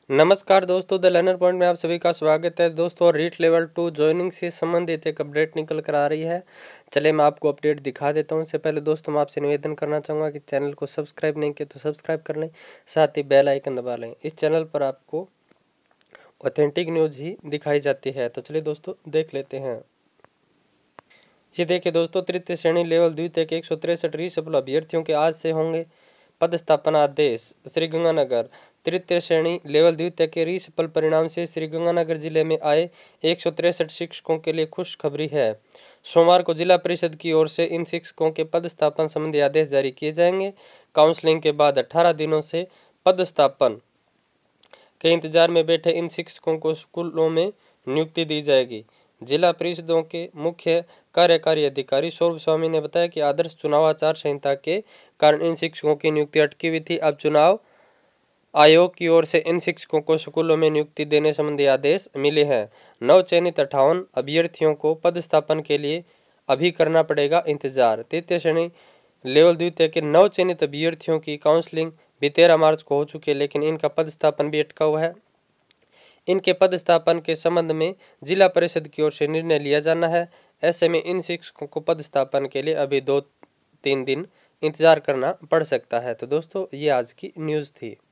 नमस्कार दोस्तों, the learner point में आप सभी का स्वागत है। दोस्तों, रीट लेवल 2 ज्वाइनिंग से संबंधित एक अपडेट निकल कर आ रही है। चलिए मैं आपको अपडेट दिखा देता हूं। इससे पहले दोस्तों मैं आपसे निवेदन करना चाहूँगा कि चैनल को सब्सक्राइब नहीं किया तो सब्सक्राइब कर लें, साथ ही बेल आइकन दबा लें। इस चैनल पर आपको ऑथेंटिक न्यूज़ ही दिखाई जाती है। तो चलिए दोस्तों देख लेते हैं। ये देखिए दोस्तों, तृतीय श्रेणी लेवल द्वितीय के 163 रीसफल अभ्यर्थियों के आज से होंगे पदस्थापना आदेश। श्रीगंगानगर तृतीय श्रेणी लेवल द्वितीय के रीसफल परिणाम से श्रीगंगानगर जिले में आए 163 शिक्षकों के लिए खुशखबरी है। सोमवार को जिला परिषद की ओर से इन शिक्षकों के पदस्थापन संबंधी आदेश जारी किए जाएंगे। काउंसलिंग के बाद 18 दिनों से पदस्थापन के इंतजार में बैठे इन शिक्षकों को स्कूलों में नियुक्ति दी जाएगी। जिला परिषदों के मुख्य कार्यकारी अधिकारी सौरभ स्वामी ने बताया कि आदर्श चुनाव आचार संहिता के कारण इन शिक्षकों की नियुक्ति अटकी हुई थी। अब चुनाव आयोग की ओर से इन शिक्षकों को स्कूलों में नियुक्ति देने संबंधी आदेश मिले हैं। नवचयनित 58 अभ्यर्थियों को पदस्थापन के लिए अभी करना पड़ेगा इंतजार। तृतीय श्रेणी लेवल द्वितीय के नवचयनित अभ्यर्थियों की काउंसलिंग भी 13 मार्च को हो चुकी है, लेकिन इनका पदस्थापन भी अटका हुआ है। इनके पदस्थापन के संबंध में जिला परिषद की ओर से निर्णय लिया जाना है। ऐसे में इन शिक्षकों को पदस्थापन के लिए अभी 2-3 दिन इंतजार करना पड़ सकता है। तो दोस्तों ये आज की न्यूज़ थी।